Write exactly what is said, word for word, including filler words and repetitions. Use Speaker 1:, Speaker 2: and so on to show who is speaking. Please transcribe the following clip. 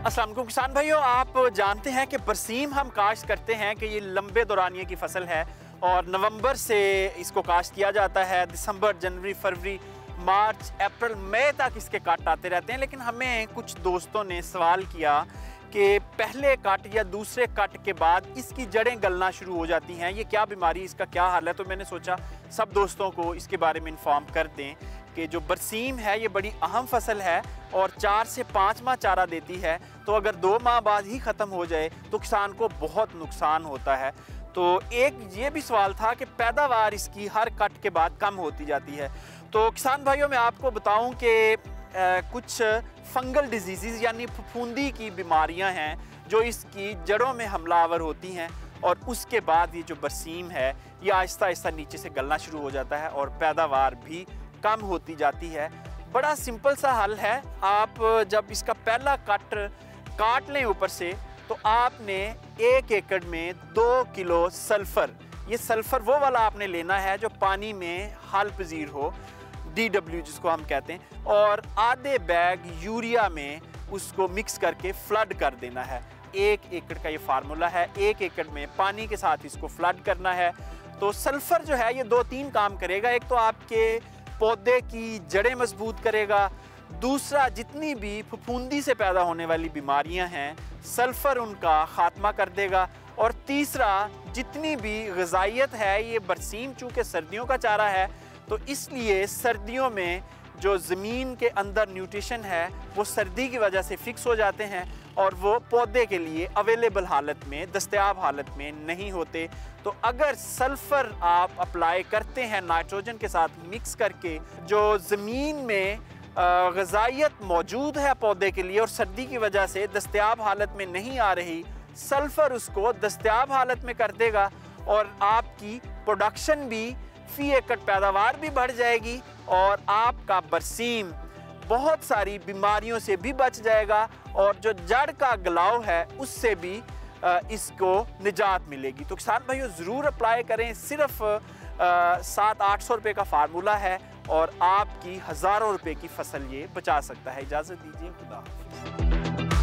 Speaker 1: अस्सलाम वालेकुम किसान भाइयों, आप जानते हैं कि बरसीम हम काश्त करते हैं कि ये लंबे दौरानिए की फसल है और नवंबर से इसको काश्त किया जाता है। दिसंबर, जनवरी, फरवरी, मार्च, अप्रैल, मई तक इसके कट आते रहते हैं। लेकिन हमें कुछ दोस्तों ने सवाल किया कि पहले कट या दूसरे कट के बाद इसकी जड़ें गलना शुरू हो जाती हैं, ये क्या बीमारी, इसका क्या हाल है। तो मैंने सोचा सब दोस्तों को इसके बारे में इन्फॉर्म कर दें कि जो बरसीम है ये बड़ी अहम फसल है और चार से पाँच माह चारा देती है। तो अगर दो माह बाद ही ख़त्म हो जाए तो किसान को बहुत नुकसान होता है। तो एक ये भी सवाल था कि पैदावार इसकी हर कट के बाद कम होती जाती है। तो किसान भाइयों, मैं आपको बताऊं कि कुछ फंगल डिजीज़ यानी फफूंदी की बीमारियां हैं जो इसकी जड़ों में हमलावर होती हैं और उसके बाद ये जो बरसीम है ये आहिस्ता आहिस्ता नीचे से गलना शुरू हो जाता है और पैदावार भी कम होती जाती है। बड़ा सिंपल सा हल है। आप जब इसका पहला कट काट लें ऊपर से तो आपने एक एकड़ में दो किलो सल्फ़र, ये सल्फ़र वो वाला आपने लेना है जो पानी में हाल पजीर हो, डी डब्ल्यू जिसको हम कहते हैं, और आधे बैग यूरिया में उसको मिक्स करके फ्लड कर देना है। एक एकड़ का ये फार्मूला है, एक एकड़ में पानी के साथ इसको फ्लड करना है। तो सल्फ़र जो है ये दो तीन काम करेगा। एक तो आपके पौधे की जड़ें मजबूत करेगा, दूसरा जितनी भी फफूंदी से पैदा होने वाली बीमारियां हैं सल्फ़र उनका ख़ात्मा कर देगा, और तीसरा जितनी भी ग़िज़ाइयत है, ये बरसीम चूँकि सर्दियों का चारा है तो इसलिए सर्दियों में जो ज़मीन के अंदर न्यूट्रिशन है वो सर्दी की वजह से फ़िक्स हो जाते हैं और वो पौधे के लिए अवेलेबल हालत में, दस्तयाब हालत में नहीं होते। तो अगर सल्फ़र आप अप्लाई करते हैं नाइट्रोजन के साथ मिक्स करके, जो ज़मीन में ग़िज़ाइयत मौजूद है पौधे के लिए और सर्दी की वजह से दस्तयाब हालत में नहीं आ रही, सल्फ़र उसको दस्तयाब हालत में कर देगा और आपकी प्रोडक्शन भी, फी एकड़ पैदावार भी बढ़ जाएगी और आपका बरसीम बहुत सारी बीमारियों से भी बच जाएगा और जो जड़ का गलाव है उससे भी इसको निजात मिलेगी। तो किसान भाइयों ज़रूर अप्लाई करें। सिर्फ सात आठ सौ रुपये का फार्मूला है और आपकी हज़ारों रुपए की फसल ये बचा सकता है। इजाज़त दीजिए, खुदा हाफ़िज़।